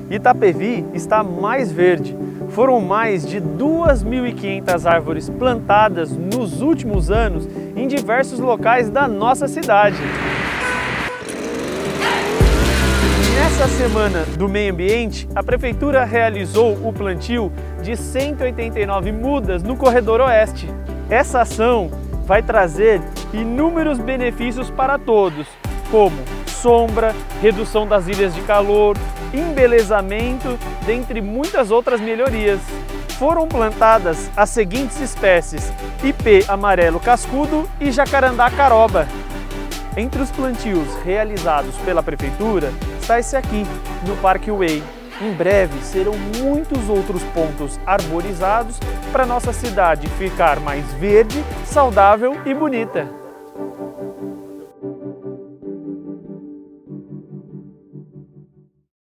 Itapevi está mais verde. Foram mais de 2.500 árvores plantadas nos últimos anos em diversos locais da nossa cidade. Nessa Semana do Meio Ambiente, a Prefeitura realizou o plantio de 189 mudas no Corredor Oeste. Essa ação vai trazer inúmeros benefícios para todos, como sombra, redução das ilhas de calor, embelezamento, dentre muitas outras melhorias. Foram plantadas as seguintes espécies: ipê amarelo cascudo e jacarandá caroba. Entre os plantios realizados pela Prefeitura está esse aqui, no Parque Way. Em breve serão muitos outros pontos arborizados para nossa cidade ficar mais verde, saudável e bonita.